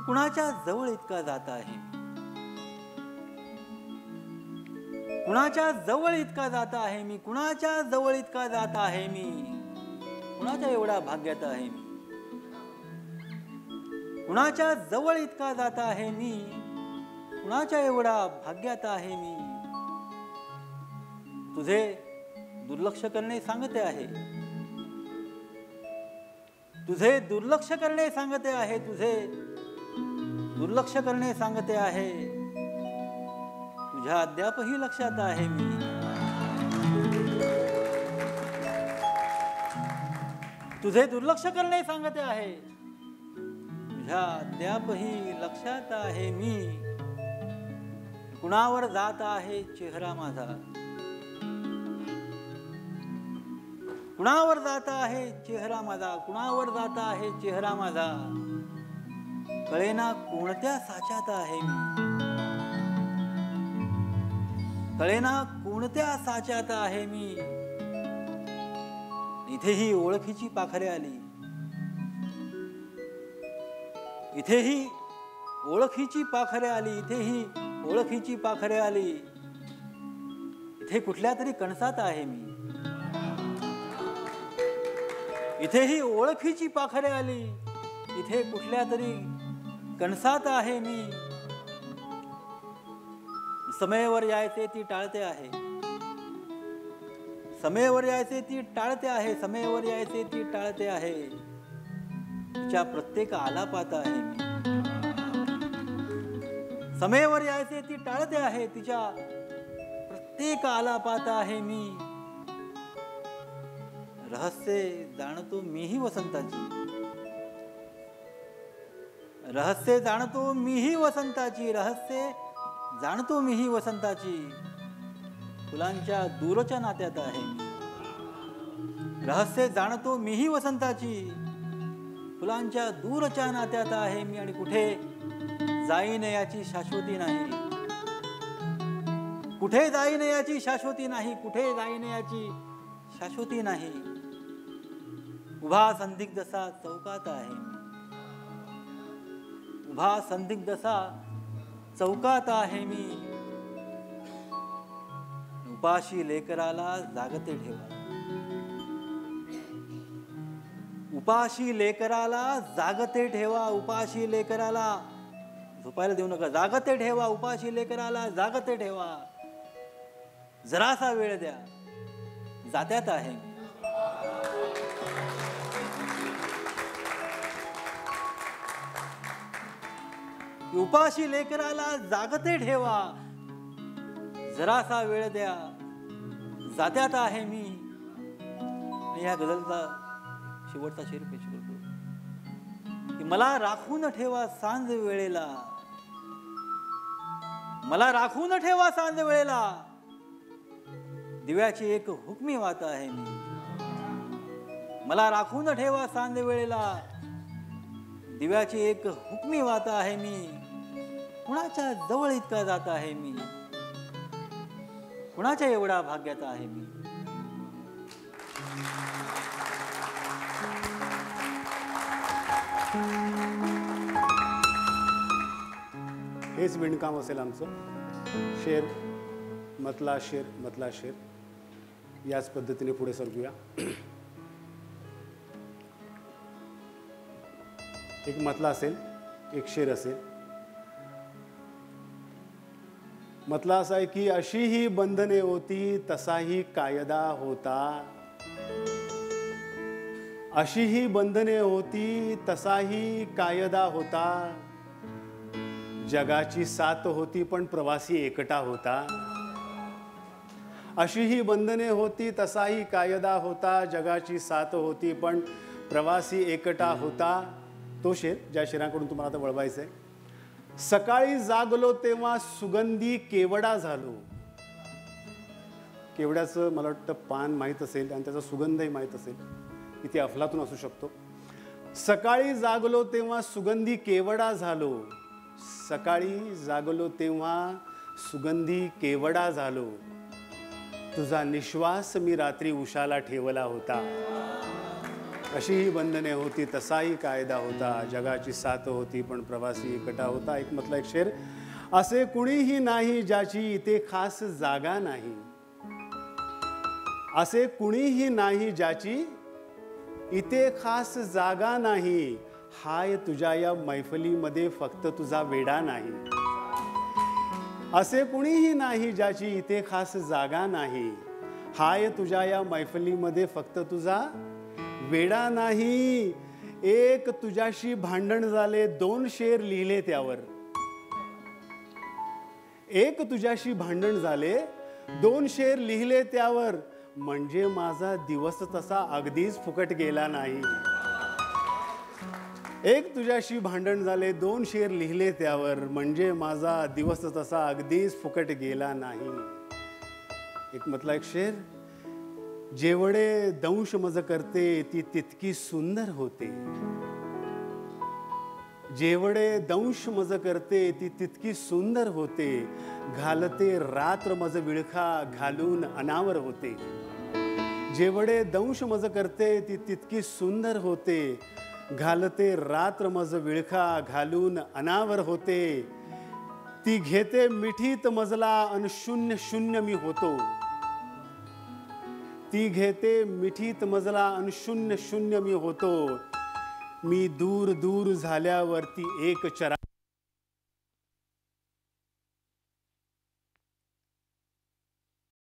कुणाच्या जवळ इतका जात आहे, कुणाच्या जवळ इतका जात आहे मी, कुणाच्या जवळ इतका जात आहे मी, कुणाच्या एवढा भाग्यात आहे मी, कुणाच्या जवळ इतका जात आहे मी, कुणाच्या एवढा भाग्यात आहे मी. तुझे दुर्लक्ष करणे सांगते आहे, तुझे दुर्लक्ष करणे सांगते आहे, तुझे दुर्लक्ष करणे सांगते आहे. तुझ्या अद्यापही लक्षात आहे मी, तुझे दुर्लक्ष करणे सांगते आहे, तुझ्या अद्यापही लक्षात आहे मी. कुणावर जात आहे चेहरा माझा, कुणावर जात आहे चेहरा माझा, कुणावर जात आहे चेहरा माझा. कळेना कोणत्या साच्यात आहे मी, कळेना कोणत्या साच्यात आहे मी. इथेही ओळखीची पाखरे आली, इथेही ओळखीची पाखरे आली, इथेही ओळखीची पाखरे आली. इथे कुठल्या तरी कणसात आहे मी, इथेही ओळखीची पाखरे आली, इथे कुठल्या तरी कणसात आहे मी. समयेवर यायचे ती टाळते आहे, समयेवर यायचे ती टाळते आहे, समयेवर यायचे ती टाळते आहे. तिच्या प्रत्येक आलापात आहे मी, समयेवर यायचे ती टाळते आहे, तिच्या प्रत्येक आलापात आहे मी. रहस्य जाणतो मीही वसंताची, रहस्य जाणतो मीही वसंताची, रहस्य जाणतो मीही वसंताची. फुलांच्या दूरच्या नात्यात आहे मी, रहस्य जाणतो मीही वसंताची. फुलांच्या दूरच्या नात्यात आहे मी. आणि कुठे जाईन याची शाश्वती नाही, कुठे जाईन याची शाश्वती नाही, कुठे जाईन याची शाश्वती नाही. उभा संदिग्धसा चौकात आहे मी, उभा संदिग्धसा चौकात आहे मी. उपाशी लेकराला जागते ठेवा, उपाशी लेकराला जागते ठेवा, उपाशी लेकराला झोपायला देऊ नका, जागते ठेवा, उपाशी लेकराला जागते ठेवा. जरासा वेळ द्या, जात्यात आहे मी. उपाशी लेकराला जागते ठेवा, जरासा वेळ द्या, जात्यात आहे मी. या गझलचा शेवटचा शेर पेश करतो की मला राखून ठेवा सांज वेळेला, मला राखून ठेवा सांज वेळेला. दिव्याची एक हुकमी वात आहे मी, मला राखून ठेवा सांज वेळेला. दिव्याची एक हुकमी वात आहे मी. कुणाच्या जवळ इतका जात आहे मी, कुणाच्या एवढा भाग्यात आहे मी. हेच विणकाम असेल आमचं. शेर मतला शेर, मतला शेर, याच पद्धतीने पुढे सरकूया. एक मतला असेल, एक शेर असेल. मतला असा आहे की अशी ही बंधने होती तसाही कायदा होता, अशी ही बंधने होती तसाही कायदा होता. जगाची साथ होती पण प्रवासी एकटा होता. अशी ही बंधने होती तसाही कायदा होता, जगाची साथ होती पण प्रवासी एकटा होता. तो शेर ज्या शेराकडून तुम्हाला आता वळवायचं आहे. सकाळी जागलो तेव्हा सुगंधी केवडा झालो. केवड्याचं मला वाटतं पान माहीत असेल आणि त्याचा सुगंधही माहीत असेल, किती अफलातून असू शकतो. सकाळी जागलो तेव्हा सुगंधी केवडा झालो, सकाळी जागलो तेव्हा सुगंधी केवडा झालो. तुझा निश्वास मी रात्री उशाला ठेवला होता, अशी ही बंधने होती तसाही कायदा होता, जगाची साथ होती पण प्रवासी एकटा होता. एक म्हटलं एक शेर, असे कुणीही नाही ज्याची इथे खास जागा नाही. असे कुणीही नाही ज्याची इथे खास जागा नाही. हाय तुझ्या या मैफलीमध्ये फक्त तुझा वेडा नाही. असे कुणीही नाही ज्याची इथे खास जागा नाही. हाय तुझ्या या मैफलीमध्ये फक्त तुझा वेडा नाही. एक तुझ्याशी भांडण झाले, 2 शेर लिहिले त्यावर. एक तुझ्याशी भांडण झाले, 2 शेर लिहिले त्यावर. म्हणजे माझा दिवस तसा अगदीच फुकट गेला नाही. एक तुझ्याशी भांडण झाले, 2 शेर लिहिले त्यावर. म्हणजे माझा दिवस तसा अगदीच फुकट गेला नाही. एक म्हटला एक शेर, जेवढे दंश मज करते ती तितकी सुंदर होते. जेवढे दंश मज करते ती तितकी सुंदर होते. घालते रात्र मज विळखा घालून अनावर होते. जेवढे दंश मज करते ती तितकी सुंदर होते. घालते रात्र मज विळखा घालून अनावर होते. ती घेते मिठीत मजला अन शून्य शून्य मी होतो. ती घेते मिठीत मजला अन शून्य शून्य मी होतो. मी दूर दूर झाल्यावरती एक चरा